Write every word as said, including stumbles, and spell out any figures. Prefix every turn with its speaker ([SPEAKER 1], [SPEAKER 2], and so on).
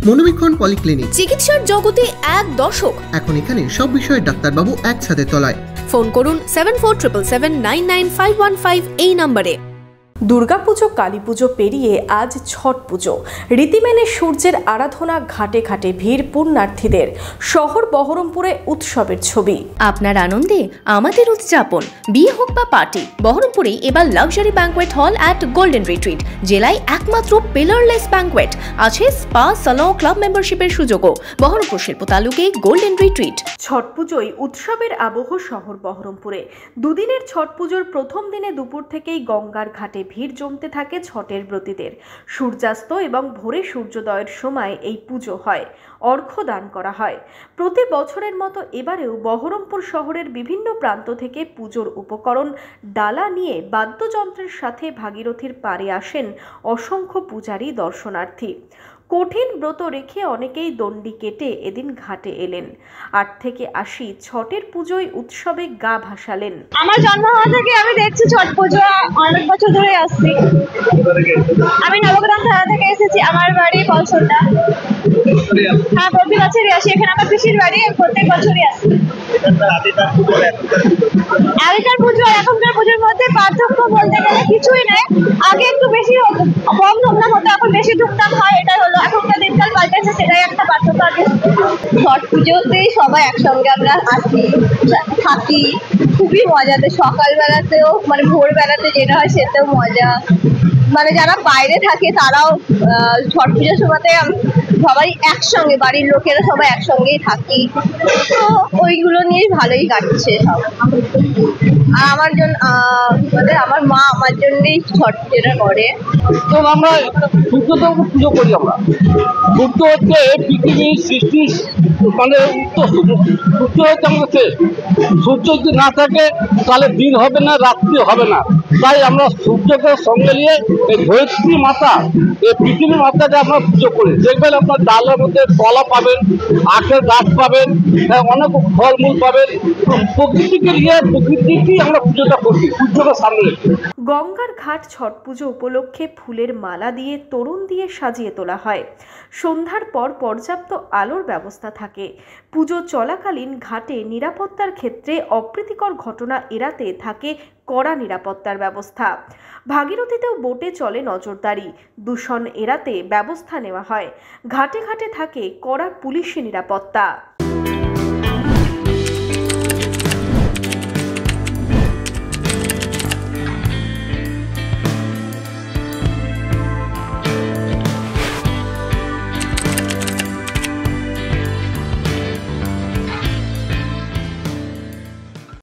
[SPEAKER 1] মনোবীক্ষণ polyclinic,
[SPEAKER 2] চিকিৎসার জগতে এক দশক।
[SPEAKER 1] এখন এখানে সব বিষয়ে ডাক্তারবাবু একসাথে তলায়।
[SPEAKER 2] ফোন করুন seven four triple seven nine nine five one five এই নম্বরে।
[SPEAKER 3] দুর্গাপুজো, কালী পুজো পেরিয়ে আজ ছট পুজো। রীতি মেনে সূর্যের আরাধনা, ঘাটে ঘাটে ভিড় পুণ্যার্থীদের। শহর বহরমপুরে উৎসবের ছবি।
[SPEAKER 2] আপনার আনন্দে আমাদের উদযাপন। বিয়ে হোক বা পার্টি, বহরমপুরে এবার luxury banquet hall at golden retreat. জেলায় একমাত্র পিলারলেস ব্যাঙ্কোয়েট। আছে স্পা, সালন, ক্লাব মেম্বারশিপের সুযোগও। বহরমপুর শিল্প তালুকে গোল্ডেন রিট্রিট।
[SPEAKER 3] ছট পুজোয় উৎসবের আবহ শহর বহরমপুরে। দুদিনের ছট পুজোর প্রথম দিনে দুপুর থেকেই গঙ্গার ঘাটে ভিড় জমতে থাকে ছটের ব্রতীদের। সূর্যাস্ত এবং ভোরে সূর্যোদয়ের সময় এই পুজো হয়, অর্ঘ্য দান করা হয়। প্রতি বছরের মতো এবারেও বহরমপুর শহরের বিভিন্ন প্রান্ত থেকে পুজোর উপকরণ, ডালা নিয়ে বাদ্যযন্ত্রের সাথে ভাগীরথীর পাড়ে আসেন অসংখ্য পূজারী, দর্শনার্থী। কঠিন ব্রত রেখে অনেকেই দণ্ডি কেটে এদিন ঘাটে এলেন। আট থেকে আশি ছটের পুজোয় উৎসবে গা ভাসালেন।
[SPEAKER 4] আমার জন্ম হওয়া থেকে আমি দেখছি ছট পুজো, অনেক বছর ধরে আসছি। আমি নবগ্রাম থানা থেকে এসেছি, আমার বাড়ি কলসন্ডা। হ্যাঁ, প্রতি বছরই আসি। এখানে আমার পিসির বাড়ি, প্রত্যেক বছরই আসি। আগেকার পুজো আর এখনকার পুজোর মধ্যে পার্থক্য বলতে গেলে কিছুই নেই। আগে একটু বেশি কম ধুমধাম হতো, এখন বেশি ধুমধাম হয়, এটাই হলো। এখনকার দিনকাল পাল্টেছে, সেটাই একটা পার্থক্য। আগে ছট পুজোতেই সবাই একসঙ্গে আমরা আসি, থাকি, খুবই মজাতে। সকালবেলাতেও মানে ভোরবেলাতে যেটা হয় সেটাও মজা। মানে যারা বাইরে থাকে তারাও ছট পুজোর সময়তে সবাই একসঙ্গে, বাড়ির লোকেরা সবাই একসঙ্গেই থাকি, তো ওইগুলো নিয়েই ভালোই কাটছে সব। আর আমার জন্য মানে আমার মা আমার জন্যই ছট পুজোটা করে।
[SPEAKER 5] তো আমরা সূর্য পুজো করি। আমরা সূর্য হচ্ছে পৃথিবীর সৃষ্টি, মানে উত্তর সূর্য হচ্ছে আমাদের। সূর্য যদি না থাকে তাহলে দিন হবে না, রাত্রি হবে না। তাই আমরা সূর্যকে সঙ্গে নিয়ে এই ধরিত্রী মাতা, এই পৃথিবীর মাতাকে আমরা পুজো করি। দেখবেন আপনার ডালের মধ্যে কলা পাবেন, আখের গাছ পাবেন, অনেক ফলমূল পাবেন। প্রকৃতিকে নিয়ে প্রকৃতিকেই আমরা পুজোটা করি, সূর্যকে সামনে রেখে।
[SPEAKER 3] গঙ্গার ঘাট ছট পুজো উপলক্ষে ফুলের মালা দিয়ে, তরুণ দিয়ে সাজিয়ে তোলা হয়। সন্ধ্যার পর পর্যাপ্ত আলোর ব্যবস্থা থাকে। পুজো চলাকালীন ঘাটে নিরাপত্তার ক্ষেত্রে অপ্রীতিকর ঘটনা এড়াতে থাকে কড়া নিরাপত্তার ব্যবস্থা। ভাগীরথীতেও বোটে চলে নজরদারি। দূষণ এড়াতে ব্যবস্থা নেওয়া হয়। ঘাটে ঘাটে থাকে কড়া পুলিশি নিরাপত্তা।